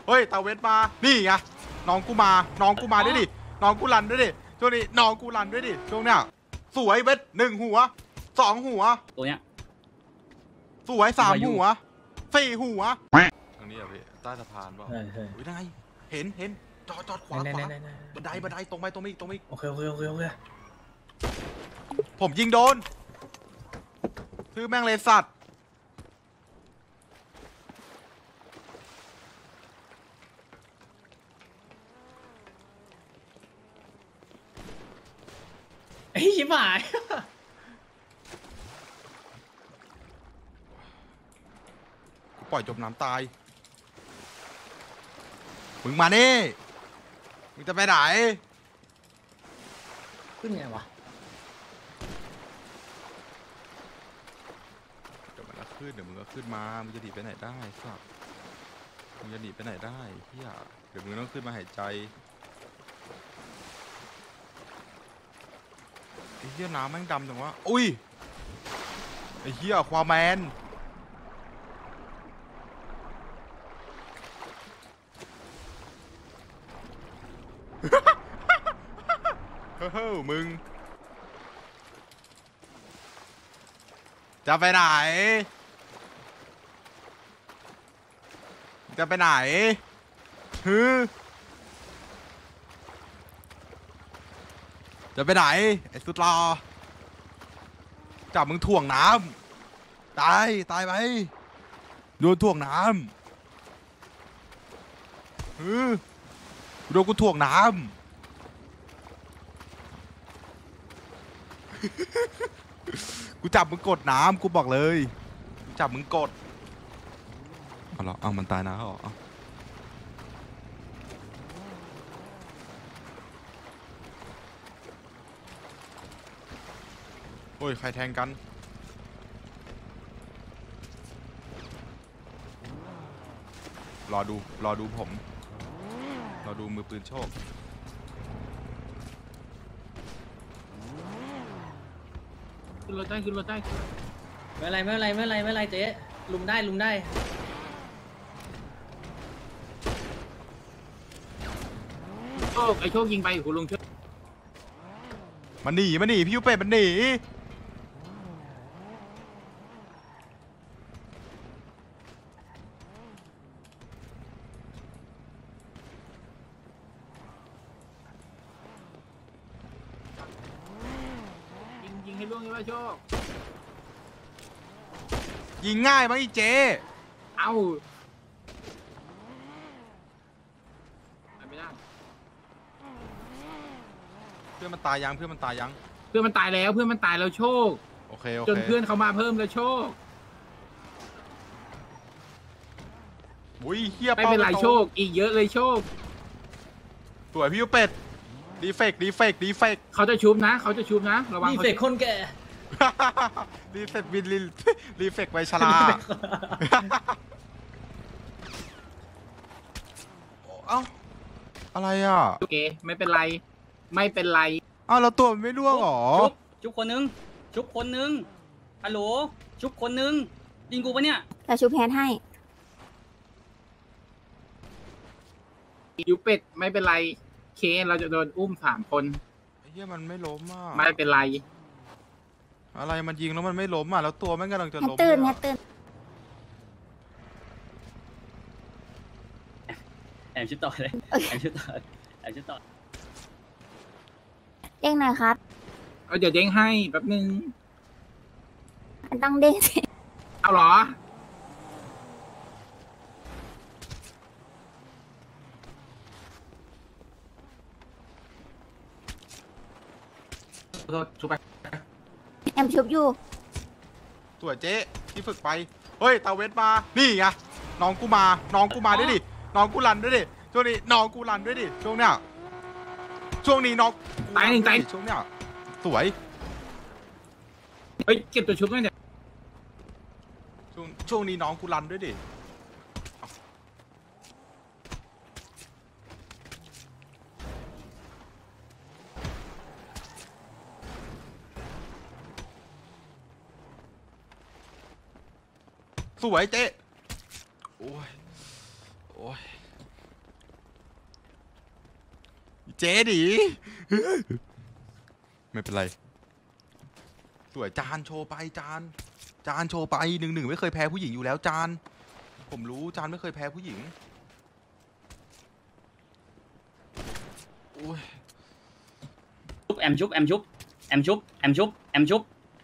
เฮ้ยตาเวทมานี่ไงน้องกูมาด้วยดิน้องกูรันด้วยดิช่วงนี้น้องกูรันด้วยดิช่วงเนี้ยสวยเวท1 หัว2 หัวตัวเนี้ยสวย3 หัว4 หัวทางนี้อ่ะพี่ใต้สะพานเปล่าอุ้ยได้เห็นจอดขวาบันไดตรงไปโอเคผมยิงโดนคือแม่งเลยสัตว์ไอ้ชิบหายกูปล่อยจมน้ำตายมึงมานี่มึงจะไปไหนขึ้นไงวะเดี๋ยวมันก็ขึ้นเดี๋ยวมึงก็ขึ้นมามึงจะหนีไปไหนได้สัตว์มึงจะหนีไปไหนได้เฮียเดี๋ยวมึงต้องขึ้นมาหายใจไอ้เฮียน้ำแม่งดำจังวะอุ้ยไอ้เฮียความแมนเฮ้ยมึงจะไปไหนจะไปไหนฮึจะไปไหนไอ้สุดรอจับมึงถ่วงน้ำตายไปโดนถ่วงน้ำฮึโดนกูถ่วงน้ำกูจับมึงกดน้ำกูบอกเลยจับมึงกดเอาหรอเอามันตายนะเขาเอาโอ้ยใครแทงกันรอดูผมรอดูมือปืนโชคขึ้นรถได้ไม่ไรเจ๊ลุมได้ไอโชคยิงไปคุณลุงช่วยมันหนีพี่ยูเป็ดมันหนียิงให้ล่วงใช่ไหมโชคยิงง่ายมั้งอีเจเอาไม่ได้เพื่อนมันตายยังเพื่อนมันตายแล้วโชคโอเคจนเพื่อนเขามาเพิ่มแล้วโชคอุ้ยเฮียไม่เป็นไรโชคอีกเยอะเลยโชคสวยพี่ยูเป็ดดีเฟกเขาจะชุบนะระวังดีเฟกคนแก่รีเฟกบินรีเฟกไวชราเอ้าอะไรอ่ะโอเคไม่เป็นไรเอ้าเราตัวมันไม่ร่วงหรอชุบคนนึงฮัลโหลชุบคนนึงยิงกูปะเนี่ยแต่ชุบแพนให้ยูเป็ดไม่เป็นไรเคเราจะโดนอุ้ม3 คนไอ้เหี้ยมันไม่ล้มอ่ะไม่เป็นไรอะไรมันยิงแล้วมันไม่ล้มอ่ะแล้วตัวมันกำลังจะล้มตื่นแอมชุดต่อเลยแอมชุดต่อเด้งหน่อยครับเดี๋ยวเด้งให้แป๊บนึงมันต้องเด้งสิเอาเหรอชุบไปแอมชุบอยู่ตัวเจ๊ที่ฝึกไปเฮ้ยตาเวทมานี่ไงน้องกูมาด้วยดิน้องกูรันด้วยดิช่วงนี้น้องกูรันด้วยดิช่วงเนี้ยช่วงนี้น้องตายช่วงเนี้ยสวยเฮ้ยเก็บตัวชุบด้วยเนี่ยช่วงนี้น้องกูรันด้วยดิสวยเจ๊โอ้ยจ๊ดิไม่เป็นไรสวยจานโชว์ไปจานโชว์ไป1-1ไม่เคยแพ้ผู้หญิงอยู่แล้วจานผมรู้จานไม่เคยแพ้ผู้หญิงโอ้ยชุบแอมชุบแอมชุบแอมชุบแอมชุบแอมชุบ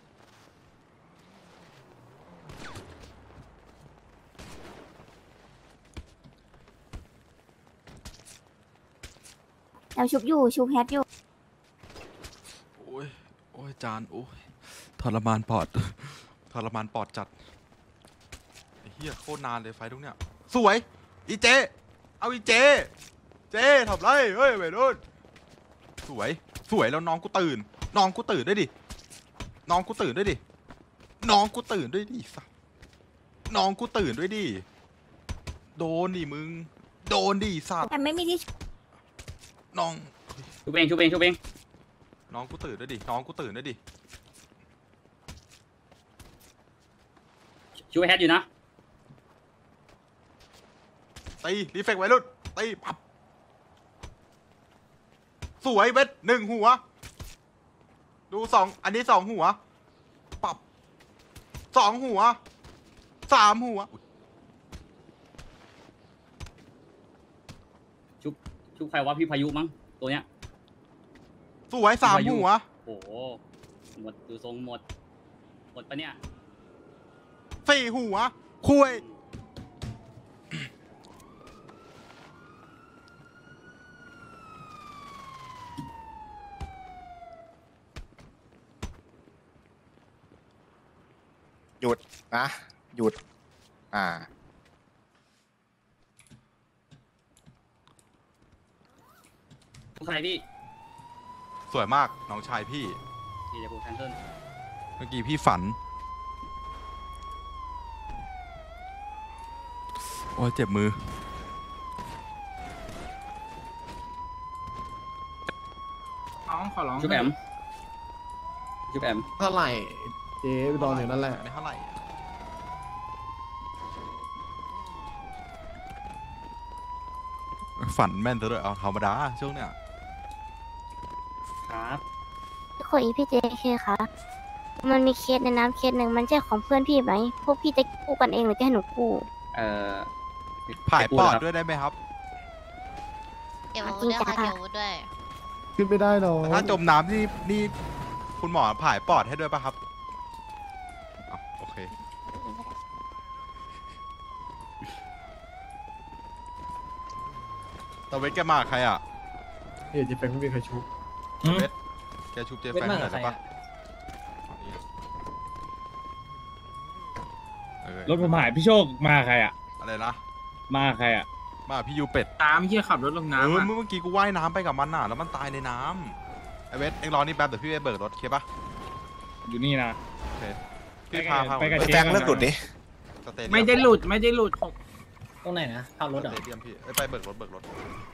แอมชุบอยู่ชุบแฮทอยู่โอ้ยโอ้ยจานโอ้ยทรมานปอด ทรมานปอดจัดไอ้เหี้ยโคตรนานเลยไฟทุกเนี้ยสวยอีเจเอาอีเจทำไรเฮ้ยไปนู่นสวยแล้วน้องกูตื่นด้วยดิน้องกูตื่นด้วยดิสัสน้องกูตื่นด้วยดิโดนดิมึงโดนดิสัตว์แต่ไม่มีที่ชุบน้องชุบเองชุบเองชุบเองน้องกูตื่นด้วยดิน้องกูตื่นด้วยดิชุบแฮทอยู่นะตีรีเฟกไว้รุ่นตีปับสวยเวท1 หัวดู2อันนี้2 หัวปับ2 หัว3 หัวอุ๊ยชุบใครวะพี่พายุมั้งตัวเนี้ยสวย3 หัวโอ้โหหมดดูทรงหมดปะเนี่ย 4 หัวคุยหยุดนะหยุดชอ่าุบใครพี่สวยมากน้องชายพี่เดี๋ยวผมแคนเซิลเมื่อกี้พี่ฝันโอ้ยเจ็บมือน้องขอร้องชุบแอมชุบแอมเท่าไหร่เจ๊ไปนอนอยู่นั่นแหละอันนี้เท่าไหร่ฝันแม่นซะด้วยเอาธรรมดาช่วงเนี้ยครับคุยพี่เจเคคะมันมีเคสในน้ำเคสหนึ่งมันใช่ของเพื่อนพี่ไหม พวกพี่จะกู้กันเองหรือจะให้หนูกู้เอ่อผ่ายปอดด้วยได้ไหมครับเดี๋ยวจริงด้วยจัค่ะงเดี๋ยวด้วยขึ้นไม่ได้หรอกถ้าจมน้ำนี่คุณหมอผ่ายปอดให้ด้วยป่ะครับอ้าวโอเคตะเวทแกมากับใครอ่ะเดี๋ยวจะเป็นไม่มีใครชุบตะเวทแกชุบเจแฟนหน่อยได้ปะเออรถผมหายพี่โชคมาใครอ่ะอะไรนะมาใครอ่ะมาพี่ยูเป็ดน้ำเฮียขับรถลงน้ำอ่ะเมื่อกี้กูว่ายน้ำไปกับมันน่ะแล้วมันตายในน้ำไอเวทเอ็งรอนี่แป๊บเดี๋ยวพี่ไปเบิกรถเคปะอยู่นี่นะโอเคพี่พาไปกับไปเจ๊แฟงเลิกหลุดดิสเตเดียมไม่ได้หลุดผมตรงไหนนะเข้ารถสเหรอเตเดียมพี่เอ้ยไปเบิกรถ